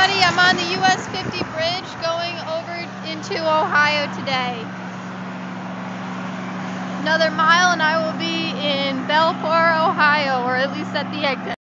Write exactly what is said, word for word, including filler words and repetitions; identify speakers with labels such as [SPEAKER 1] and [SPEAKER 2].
[SPEAKER 1] everybody, I'm on the U S fifty bridge going over into Ohio today. Another mile and I will be